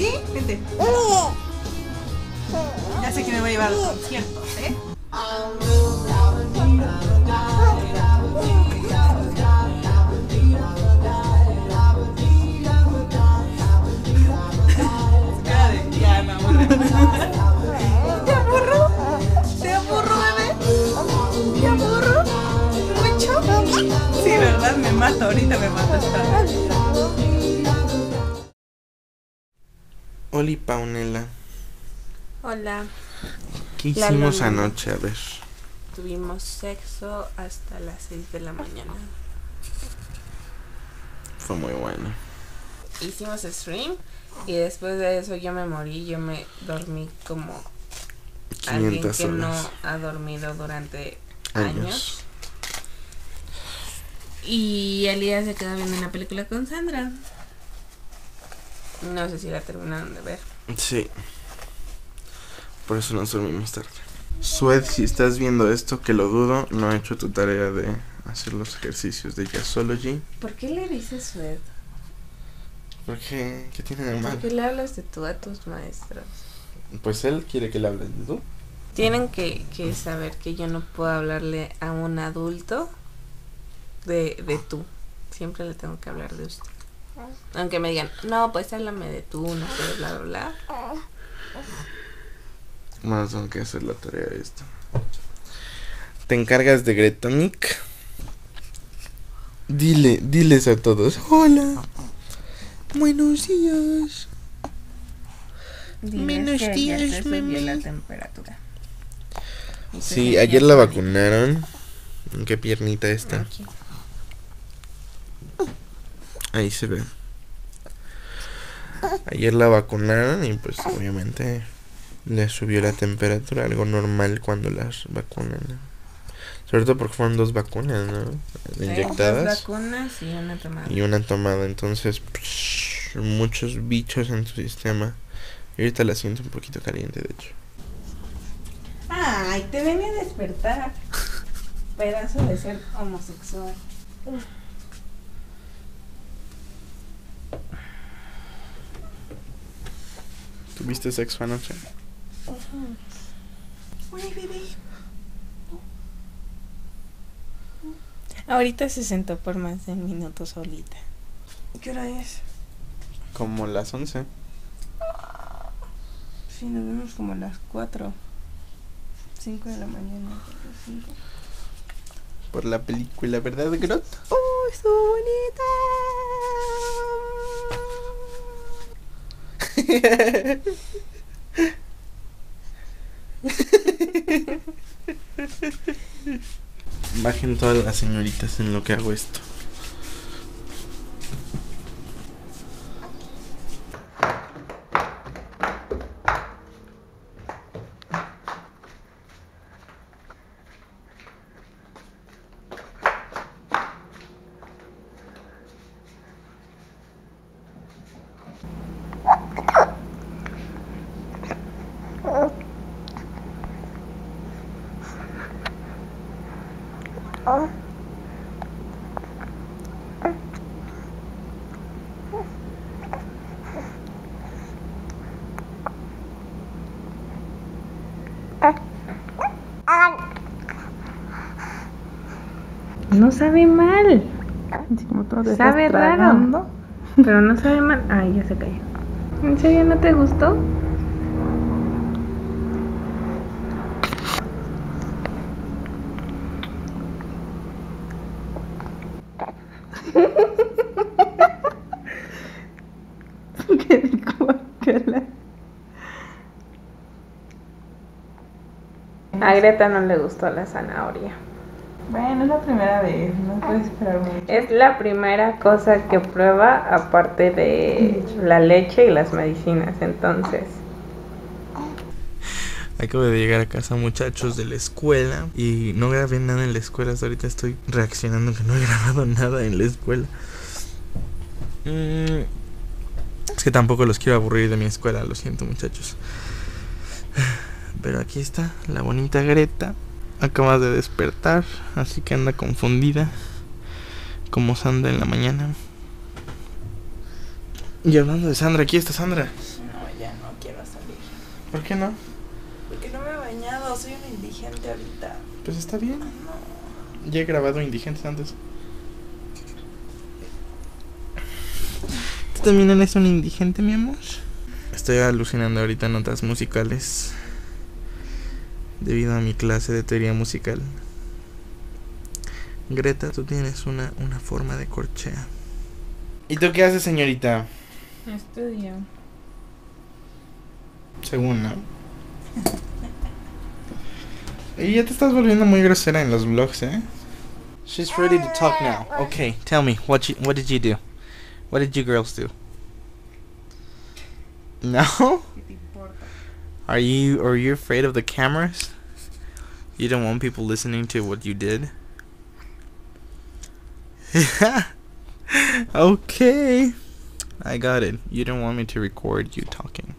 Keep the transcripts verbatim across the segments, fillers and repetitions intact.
¿Sí? Vente. Ya sé que me voy a llevar a los conciertos, ¿eh? Ya, me aburro. ¿Te aburro? ¿Te aburro, bebé? ¿Te aburro? ¿Mucho? Sí, ¿verdad? Me mato, ahorita me mato esta. Oli Paunela. Hola. ¿Qué hicimos anoche? A ver. Tuvimos sexo hasta las seis de la mañana. Fue muy bueno. Hicimos stream y después de eso yo me morí. Yo me dormí como alguien que horas. no ha dormido durante años. años. Y Elías se quedó viendo una película con Sandra. No sé si la terminaron de ver. Sí. Por eso nos dormimos tarde. Sued, si estás viendo esto, que lo dudo, no ha hecho tu tarea de hacer los ejercicios de Jazzology. ¿Por qué le dices Sued? ¿Por qué? ¿Qué tiene de mal? ¿Por qué le hablas de tú a tus maestros? Pues él quiere que le hables de tú. Tienen que, que saber que yo no puedo hablarle a un adulto de, de tú. Siempre le tengo que hablar de usted. Aunque me digan, no, pues háblame de tú, no sé, bla, bla, bla. Bueno, tengo que hacer la tarea de esto. ¿Te encargas de Gretonic? Dile, diles a todos. Hola. Buenos días. Buenos días, mami. La temperatura. Sí, ayer la vacunaron. ¿En qué piernita está? Aquí. Ahí se ve. Ayer la vacunaron y pues obviamente le subió la temperatura, algo normal cuando las vacunan, ¿no? Sobre todo porque fueron dos vacunas, ¿no? Inyectadas. Dos vacunas y una tomada. Y una tomada, entonces psh, muchos bichos en tu sistema. Y ahorita la siento un poquito caliente, de hecho. Ay, te venía a despertar. Pedazo de ser homosexual. ¿Tuviste sexo anoche? Uy, bebé. Ahorita se sentó por más de un minuto solita. ¿Qué hora es? Como las once. Sí, nos vemos como a las cuatro. cinco de la mañana. cinco. Por la película, ¿verdad, Grot? ¡Oh, estuvo bonita! Bajen todas las señoritas en lo que hago esto. No sabe mal. Así como todo te Sabe estás raro. tragando. Pero no sabe mal. Ay, ya se cayó. ¿En serio no te gustó? Qué rico, guacala. A Greta no le gustó la zanahoria. Bueno, es la primera vez, no puedes esperar mucho. Es la primera cosa que prueba aparte de la leche y las medicinas, entonces. Acabo de llegar a casa, muchachos, de la escuela. Y no grabé nada en la escuela. Hasta ahorita estoy reaccionando que no he grabado nada en la escuela. Mm, es que tampoco los quiero aburrir de mi escuela, lo siento, muchachos. Pero aquí está la bonita Greta. Acaba de despertar, así que anda confundida, como Sandra en la mañana. Y hablando de Sandra, aquí está Sandra. ¿Por qué no? Porque no me he bañado, soy un indigente ahorita. Pues está bien. No. Ya he grabado indigentes antes. ¿Tú también eres un indigente, mi amor? Estoy alucinando ahorita notas musicales debido a mi clase de teoría musical. Greta, tú tienes una, una forma de corchea. ¿Y tú qué haces, señorita? Estudio. Según, ¿no? Y ya te estás volviendo muy grosera en los vlogs, ¿eh? She's ready to talk now. Okay, tell me, what you, what did you do? What did you girls do? No? ¿Qué te importa? Are you, are you afraid of the cameras? You don't want people listening to what you did? Okay, I got it. You don't want me to record you talking.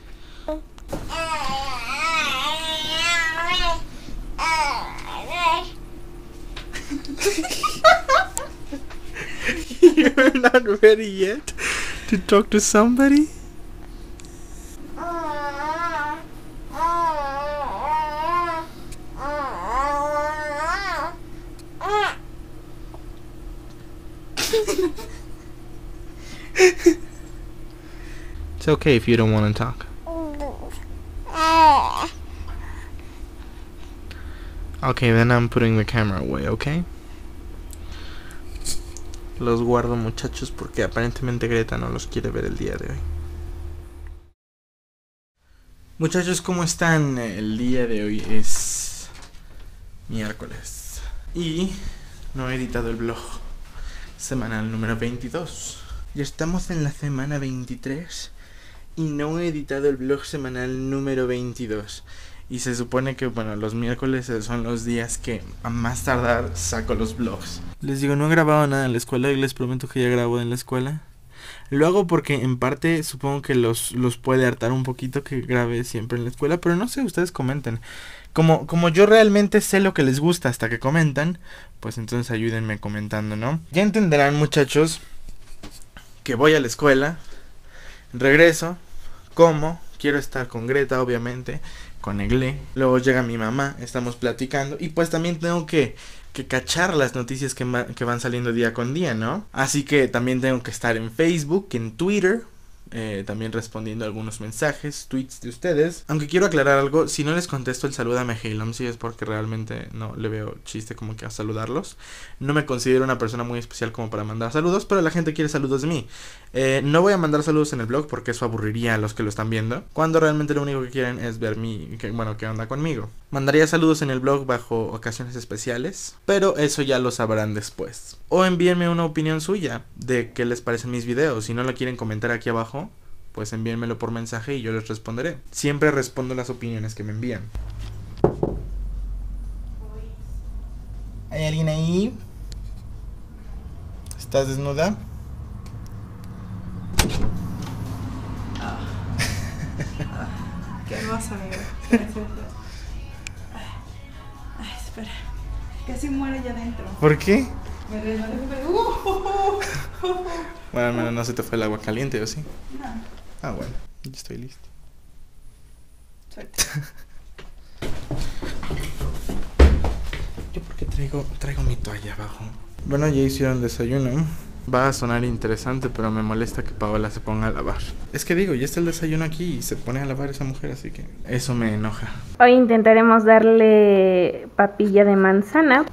You're not ready yet to talk to somebody? It's okay if you don't want to talk. Okay, then I'm putting the camera away, okay? Los guardo, muchachos, porque aparentemente Greta no los quiere ver el día de hoy. Muchachos, ¿cómo están? El día de hoy es miércoles y no he editado el vlog semanal número veintidós. Ya estamos en la semana veintitrés y no he editado el vlog semanal número veintidós. Y se supone que, bueno, los miércoles son los días que a más tardar saco los vlogs. Les digo, no he grabado nada en la escuela y les prometo que ya grabo en la escuela. Lo hago porque en parte supongo que los, los puede hartar un poquito que grabe siempre en la escuela. Pero no sé, ustedes comenten. Como, como yo realmente sé lo que les gusta hasta que comentan, pues entonces ayúdenme comentando, ¿no? Ya entenderán, muchachos, que voy a la escuela, regreso, como, quiero estar con Greta, obviamente, con Egle, luego llega mi mamá, estamos platicando, y pues también tengo que, que cachar las noticias que, ma- que van saliendo día con día, ¿no? Así que también tengo que estar en Facebook, en Twitter, eh, también respondiendo algunos mensajes, tweets de ustedes. Aunque quiero aclarar algo, si no les contesto el salúdame Halem, sí es porque realmente no le veo chiste como que a saludarlos. No me considero una persona muy especial como para mandar saludos, pero la gente quiere saludos de mí. Eh, no voy a mandar saludos en el blog porque eso aburriría a los que lo están viendo, cuando realmente lo único que quieren es ver mi, que, bueno, qué onda conmigo. Mandaría saludos en el blog bajo ocasiones especiales, pero eso ya lo sabrán después. O envíenme una opinión suya de qué les parecen mis videos. Si no lo quieren comentar aquí abajo, pues envíenmelo por mensaje y yo les responderé. Siempre respondo las opiniones que me envían. ¿Hay alguien ahí? ¿Estás desnuda? Qué hermoso, amigo. Espera, espera, espera. Ay, ay, espera. Casi muere ya adentro. ¿Por qué? Me resbalé súper. Uh, uh, uh, uh. Bueno, al menos no se te fue el agua caliente, ¿o sí? No, Ah, bueno, ya estoy listo. suerte. ¿Yo por qué traigo, traigo mi toalla abajo? Bueno, ya hicieron el desayuno. Va a sonar interesante, pero me molesta que Paola se ponga a lavar. Es que digo, ya está el desayuno aquí y se pone a lavar esa mujer, así que eso me enoja. Hoy intentaremos darle papilla de manzana.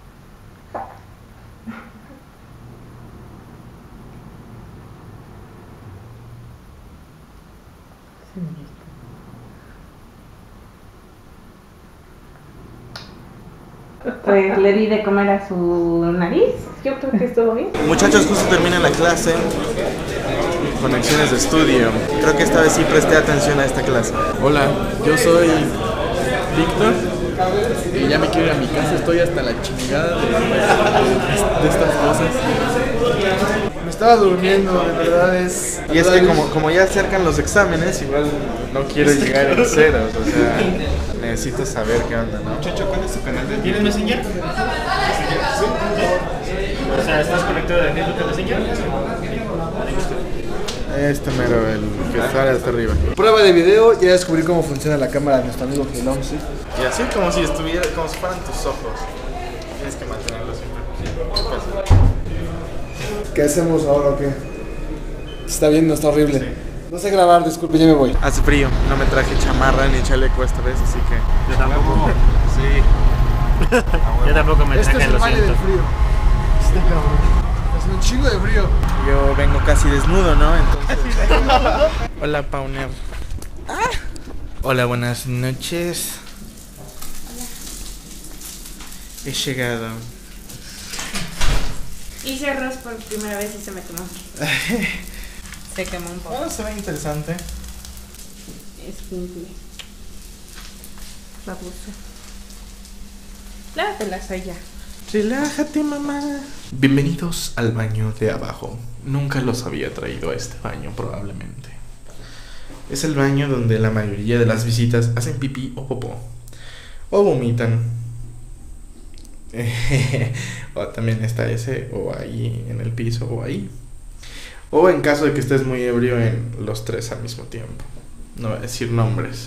Pues le di de comer a su nariz. Yo creo que estuvo bien. Muchachos, justo termina la clase. Conexiones de estudio. Creo que esta vez sí presté atención a esta clase. Hola, yo soy Víctor y ya me quiero ir a mi casa, estoy hasta la chingada de, de, de estas cosas. Me estaba durmiendo, de verdad es... Y es que como, como ya acercan los exámenes, igual no quiero llegar en ceros, o sea, necesito saber qué onda, ¿no? Muchacho, ¿cuál es tu canal? de- ¿Tienes Messenger? O sea, ¿estás conectado de Facebook a Messenger? Este mero, el que sale hasta arriba. Prueba de video, ya descubrí cómo funciona la cámara de nuestro amigo Gelomsi. Y así como si estuviera, como si fueran tus ojos. Tienes que mantenerlo siempre. ¿Qué hacemos ahora o qué? Está viendo, está horrible. Sí. No sé grabar, disculpe, ya me voy. Hace frío, no me traje chamarra ni chaleco esta vez, así que... Yo tampoco. Sí. Yo tampoco me Este traje, es el lo valle siento. del frío. Este cabrón. Hace un chingo de frío. Yo vengo casi desnudo, ¿no? Entonces... Hola, Pauner. Ah. Hola, buenas noches. Hola. He llegado. Hice arroz por primera vez y se me quemó. Se quemó un poco. Bueno, se ve interesante. Es simple. Babosa. Lávatelas allá. Relájate, mamá. Bienvenidos al baño de abajo. Nunca los había traído a este baño, probablemente. Es el baño donde la mayoría de las visitas hacen pipí o popó. O vomitan. O también está ese, o ahí en el piso, o ahí. O en caso de que estés muy ebrio, en los tres al mismo tiempo. No voy a decir nombres.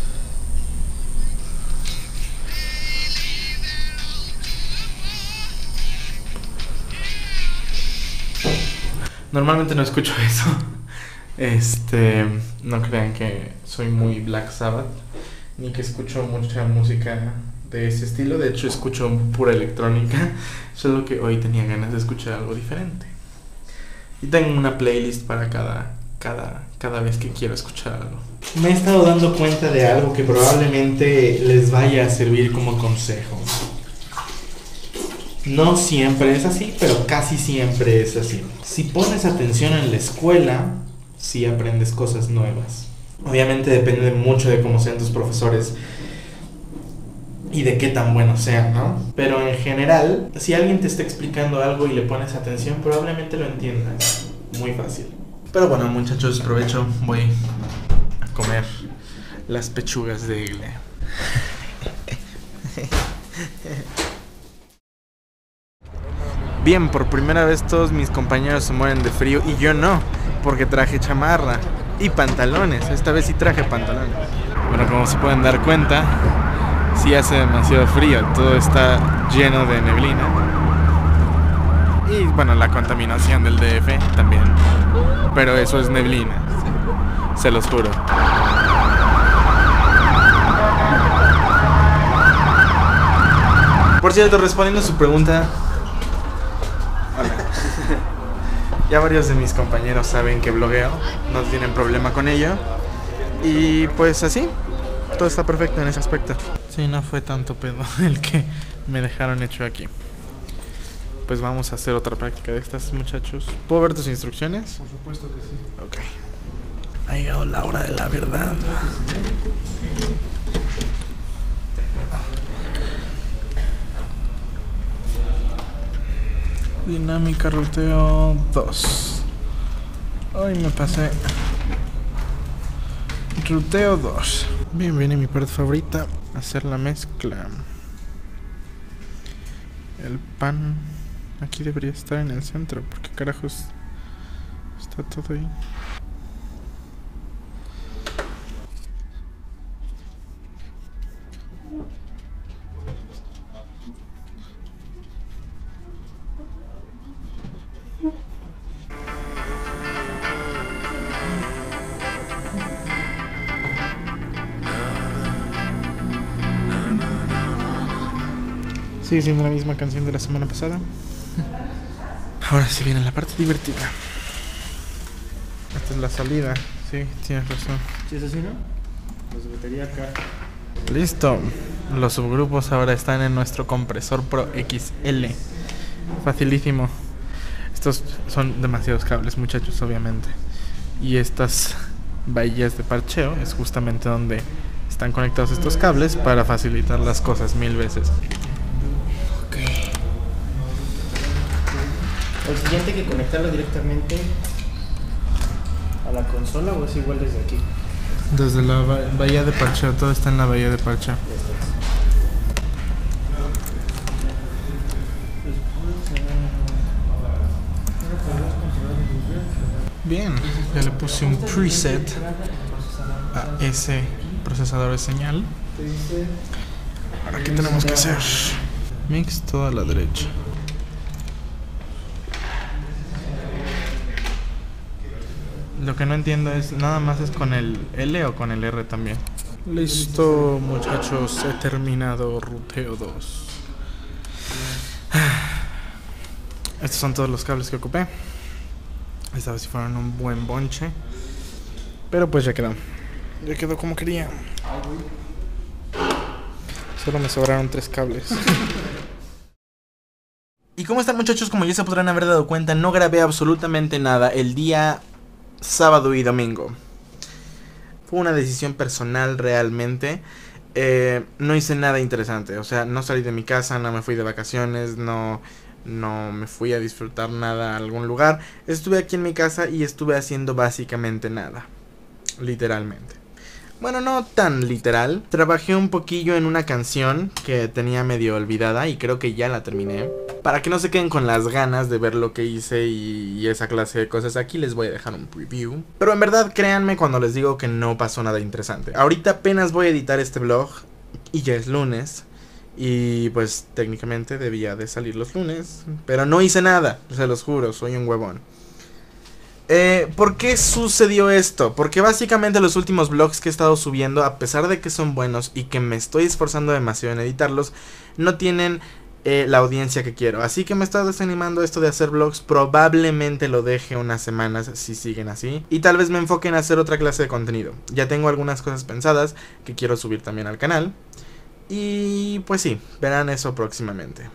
Normalmente no escucho eso. Este, no crean que soy muy Black Sabbath, ni que escucho mucha música de ese estilo. De hecho, escucho pura electrónica. Solo que hoy tenía ganas de escuchar algo diferente. Y tengo una playlist para cada, cada, cada vez que quiero escuchar algo. Me he estado dando cuenta de algo que probablemente les vaya a servir como consejo. No siempre es así, pero casi siempre es así. Si pones atención en la escuela, sí aprendes cosas nuevas. Obviamente depende mucho de cómo sean tus profesores y de qué tan buenos sean, ¿no? Pero en general, si alguien te está explicando algo y le pones atención, probablemente lo entiendas muy fácil. Pero bueno, muchachos, provecho. Voy a comer las pechugas de igle. Bien, por primera vez todos mis compañeros se mueren de frío y yo no, porque traje chamarra y pantalones. Esta vez sí traje pantalones. Bueno, como se pueden dar cuenta, sí hace demasiado frío, todo está lleno de neblina. Y bueno, la contaminación del D F también. Pero eso es neblina, se los juro. Por cierto, respondiendo a su pregunta, ya varios de mis compañeros saben que blogueo, no tienen problema con ello. Y pues así, todo está perfecto en ese aspecto. Sí, no fue tanto pedo el que me dejaron hecho aquí. Pues vamos a hacer otra práctica de estas, muchachos. ¿Puedo ver tus instrucciones? Por supuesto que sí. Ok. Ha llegado la hora de la verdad. Dinámica ruteo dos. Ay, me pasé. Ruteo dos. Bien, viene mi parte favorita. Hacer la mezcla. El pan aquí debería estar en el centro. Porque carajos está todo ahí. Sigue siendo la misma canción de la semana pasada. Ahora sí viene la parte divertida. Esta es la salida. Sí, tienes razón. ¿Sí es así, no? Los metería acá. Listo. Los subgrupos ahora están en nuestro compresor Pro X L. Facilísimo. Estos son demasiados cables, muchachos, obviamente. Y estas bahías de parcheo es justamente donde están conectados estos cables para facilitar las cosas mil veces. ¿El siguiente hay que conectarlo directamente a la consola o es igual desde aquí? Desde la bahía de parcheo, todo está en la bahía de parcheo. Bien, ya le puse un preset a ese procesador de señal. Ahora, ¿qué tenemos que hacer? Mix toda la derecha. Lo que no entiendo es, ¿nada más es con el L o con el R también? Listo, muchachos, he terminado Ruteo dos. Estos son todos los cables que ocupé. Esta vez sí fueron un buen bonche. Pero pues ya quedó. Ya quedó como quería. Solo me sobraron tres cables. ¿Y cómo están, muchachos? Como ya se podrán haber dado cuenta, no grabé absolutamente nada el día sábado y domingo. Fue una decisión personal realmente. Eh, no hice nada interesante. O sea, no salí de mi casa, no me fui de vacaciones, no, no me fui a disfrutar nada a algún lugar. Estuve aquí en mi casa y estuve haciendo básicamente nada. Literalmente. Bueno, no tan literal. Trabajé un poquillo en una canción que tenía medio olvidada y creo que ya la terminé. Para que no se queden con las ganas de ver lo que hice y, y esa clase de cosas, aquí les voy a dejar un preview. Pero en verdad, créanme cuando les digo que no pasó nada interesante. Ahorita apenas voy a editar este vlog y ya es lunes. Y pues técnicamente debía de salir los lunes, pero no hice nada, se los juro, soy un huevón. Eh, ¿Por qué sucedió esto? Porque básicamente los últimos vlogs que he estado subiendo, a pesar de que son buenos y que me estoy esforzando demasiado en editarlos, no tienen eh, la audiencia que quiero. Así que me está desanimando esto de hacer vlogs. Probablemente lo deje unas semanas si siguen así. Y tal vez me enfoque en hacer otra clase de contenido. Ya tengo algunas cosas pensadas que quiero subir también al canal. Y pues sí, verán eso próximamente.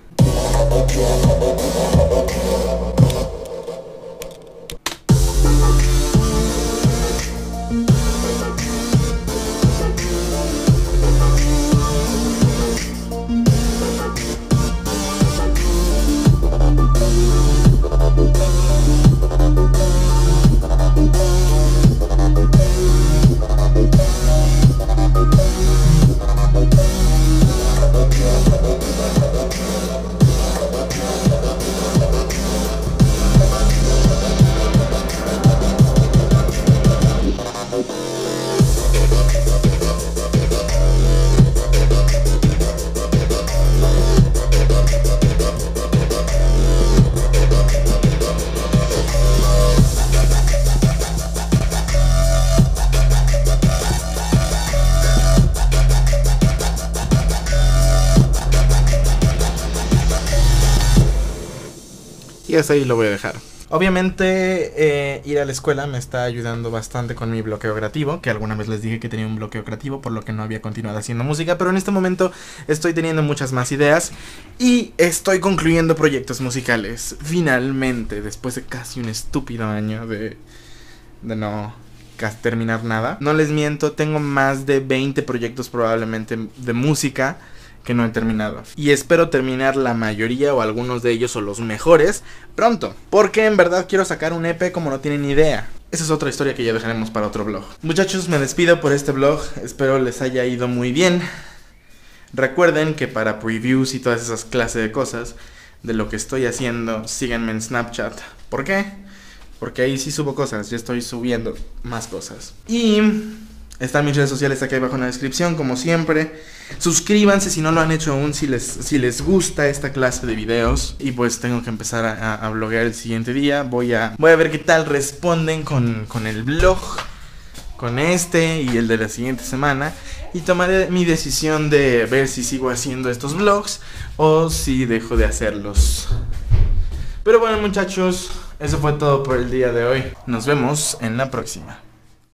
Y hasta ahí lo voy a dejar. Obviamente eh, ir a la escuela me está ayudando bastante con mi bloqueo creativo, que alguna vez les dije que tenía un bloqueo creativo, por lo que no había continuado haciendo música, pero en este momento estoy teniendo muchas más ideas y estoy concluyendo proyectos musicales, finalmente, después de casi un estúpido año de, de no terminar nada. No les miento, tengo más de veinte proyectos probablemente de música que no he terminado. Y espero terminar la mayoría o algunos de ellos o los mejores pronto, porque en verdad quiero sacar un E P como no tienen idea. Esa es otra historia que ya dejaremos para otro vlog. Muchachos, me despido por este vlog. Espero les haya ido muy bien. Recuerden que para previews y todas esas clases de cosas de lo que estoy haciendo, síganme en Snapchat. ¿Por qué? Porque ahí sí subo cosas, ya estoy subiendo más cosas. Y están mis redes sociales aquí abajo en la descripción, como siempre. Suscríbanse si no lo han hecho aún, si les, si les gusta esta clase de videos. Y pues tengo que empezar a, a, a bloguear el siguiente día. Voy a, voy a ver qué tal responden con, con el vlog, con este y el de la siguiente semana. Y tomaré mi decisión de ver si sigo haciendo estos vlogs o si dejo de hacerlos. Pero bueno, muchachos, eso fue todo por el día de hoy. Nos vemos en la próxima.